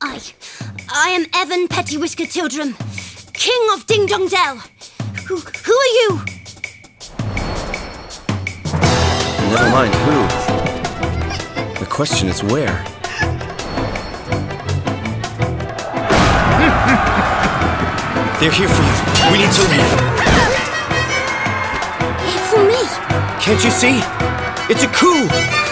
I am Evan Pettywhisker Tildrum, King of Ding Dong Dell. Who are you? Never mind who. The question is where. They're here for you. We need to leave. Here for me? Can't you see? It's a coup!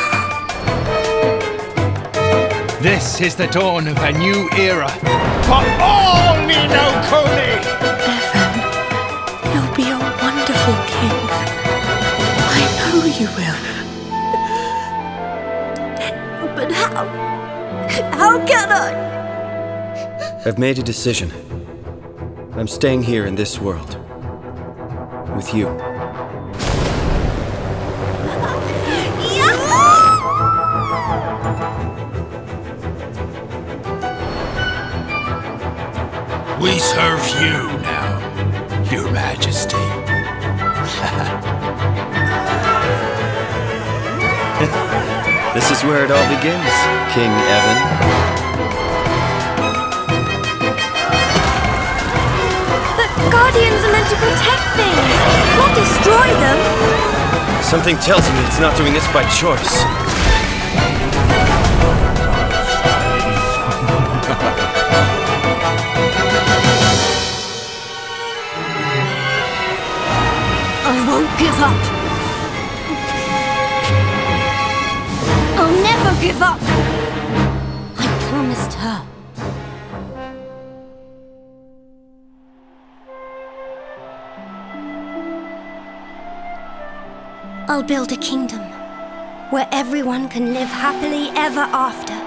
This is the dawn of a new era for all Ni no Kuni! Evan, you'll be a wonderful king. I know you will. But how? How can I? I've made a decision. I'm staying here in this world. With you. We serve you now, Your Majesty. This is where it all begins, King Evan. But Guardians are meant to protect things, not destroy them. Something tells me it's not doing this by choice. I won't give up. I'll never give up. I promised her. I'll build a kingdom where everyone can live happily ever after.